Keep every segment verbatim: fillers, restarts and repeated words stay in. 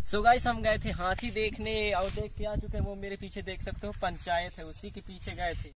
So guys हम गए थे हाथी देखने और देख के आ चुके हैं। वो मेरे पीछे देख सकते हो पंचायत है, उसी के पीछे गए थे।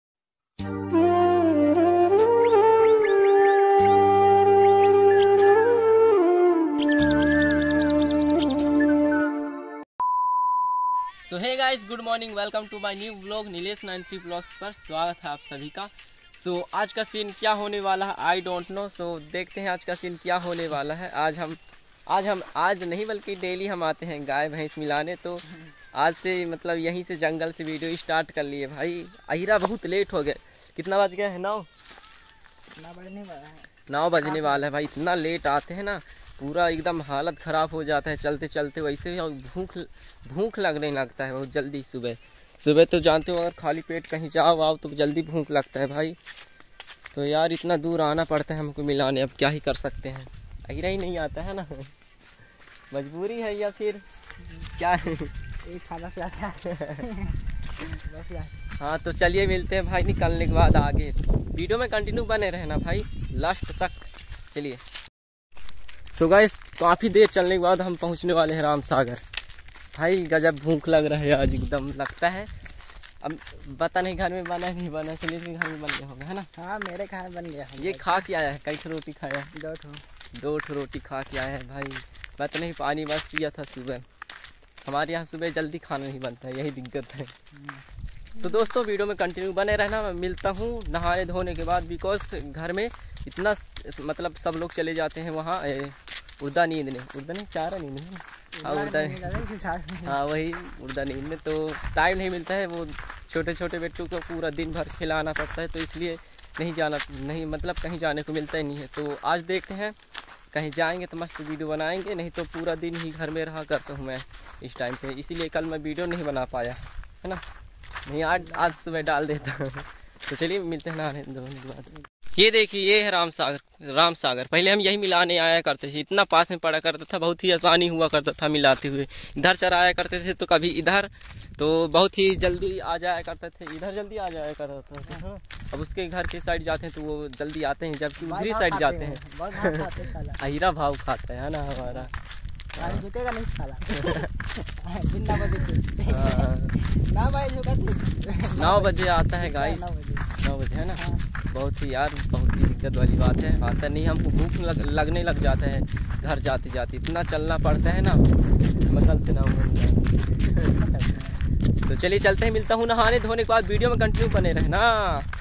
So hey guys, good morning, welcome to my new vlog Nilesh nine three blogs पर स्वागत है आप सभी का। सो so, आज का सीन क्या होने वाला है आई डोंट नो। सो देखते हैं आज का सीन क्या होने वाला है। आज हम आज हम आज नहीं बल्कि डेली हम आते हैं गाय भैंस मिलाने, तो आज से मतलब यहीं से जंगल से वीडियो स्टार्ट कर लिए। भाई अहिरा बहुत लेट हो गए। कितना बज गया है? नौ नौ बजने वाला है नौ बजने वाला है भाई। इतना लेट आते हैं ना, पूरा एकदम हालत ख़राब हो जाता है चलते चलते। वैसे भी भूख भूख लगने लगता है बहुत जल्दी। सुबह सुबह तो जानते हो, अगर खाली पेट कहीं जाओ आओ तो जल्दी भूख लगता है भाई। तो यार इतना दूर आना पड़ता है हमको मिलाने, अब क्या ही कर सकते हैं। अहिरा ही नहीं आता है ना, मजबूरी है या फिर क्या है? एक खाना से आता है बस यार। हाँ तो चलिए मिलते हैं भाई निकलने के बाद आगे। वीडियो में कंटिन्यू बने रहना भाई लास्ट तक। चलिए सो गाइस, काफ़ी देर चलने के बाद हम पहुंचने वाले हैं राम सागर। भाई गजब भूख लग रहा है आज, एकदम लगता है। अब पता नहीं घर में बना नहीं बना, चलिए घर में बन गया होगा है ना। हाँ मेरे खाना बन गया। ये खा के आया है, कई ठो रोटी खाया? दो ठो दो ठो रोटी खा के आया है भाई। पता नहीं पानी बस पिया था सुबह। हमारे यहाँ सुबह जल्दी खाना नहीं बनता है, यही दिक्कत है। सो so, दोस्तों वीडियो में कंटिन्यू बने रहना। मैं मिलता हूँ नहाने धोने के बाद, बिकॉज घर में इतना मतलब सब लोग चले जाते हैं वहाँ उर्दा नींद ने उर्दा नहीं चारा नींद है। हाँ उर्दा, हाँ वही उर्दा नींद में। तो टाइम नहीं मिलता है, वो छोटे छोटे बच्चों को पूरा दिन भर खिलाना पड़ता है, तो इसलिए नहीं जाना नहीं मतलब कहीं जाने को मिलता ही नहीं है। तो आज देखते हैं कहीं जाएंगे तो मस्त वीडियो बनाएंगे, नहीं तो पूरा दिन ही घर में रहा करता हूँ मैं इस टाइम पे, इसीलिए कल मैं वीडियो नहीं बना पाया है ना। नहीं आज आज सुबह डाल देता हूँ। तो चलिए मिलते हैं नहाने धोने के बाद। ये देखिए ये है राम सागर। राम सागर पहले हम यही मिलाने आया करते थे, इतना पास में पड़ा करता था, बहुत ही आसानी हुआ करता था मिलाते हुए। इधर चराया करते थे तो कभी इधर, तो बहुत ही जल्दी आ जाया करते थे। इधर जल्दी आ जाया करता था। अब उसके घर के साइड जाते हैं तो वो जल्दी आते हैं, जबकि उधरी साइड जाते हैं। अहिरा भाव खाता है ना हमारा, झुकेगा नहीं साला। बिना बजे ना भाई झुका नौ बजे आता है गाइस, नौ बजे है ना। बहुत ही यार बहुत ही दिक्कत वाली बात है, आता नहीं। हमको भूख लग, लगने लग जाता है घर जाते जाते, इतना चलना पड़ता है ना, मसल ना हो। तो चलिए चलते हैं, मिलता हूँ नहाने धोने के बाद। वीडियो में कंटिन्यू बने रहना।